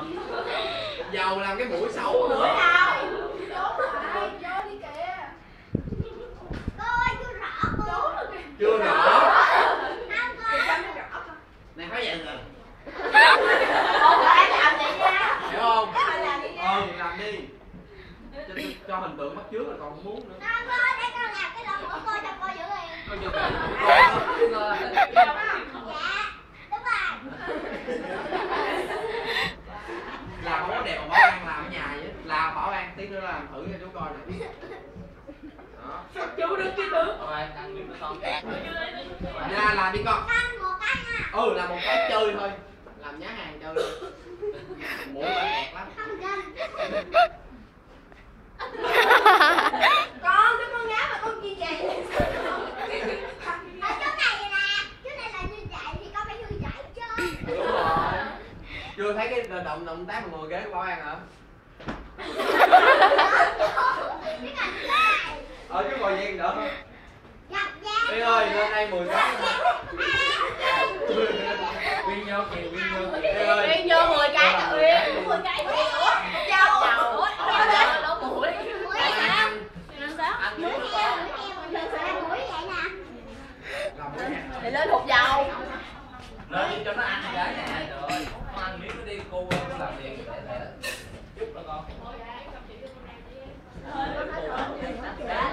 Giàu làm cái mũi xấu nữa. Chưa rõ. Này phải vậy rồi. Hiểu không? Làm đi. Cho hình tượng bắt chước là còn không muốn nữa. Con chưa kể. Là không có đẹp mà Bảo An làm ở nhà vậy. Là Bảo An tí nữa làm thử cho chú coi nè. Đó. Chú đứng chứ đứng. Rồi, ăn miếng con. Nha, làm đi con. Làm một cái chơi thôi. Làm nhá hàng chơi thôi. Mũi bạn đẹp lắm. Con cái con gái mà con chi vậy? Chú này là như vậy thì con phải như vậy chứ. Đúng rồi. Chưa thấy cái động tác mà ngồi ghế của Bảo An hả? Chứ ngồi vậy đỡ không? Đi ơi, lên đây 10 cái. Quyên vô kìa, Quyên vô. Quyên vô 10 cái cho Quyên. 10 cái kìa. Ủa? Đâu mũi. Ăn sao? Ăn Mũi miếng. heo mũi vậy nè. Thì lên hột dầu. Lên đi cho nó ăn cái nè, rồi. Con ăn miếng nó đi, cô làm liền để chút đó con.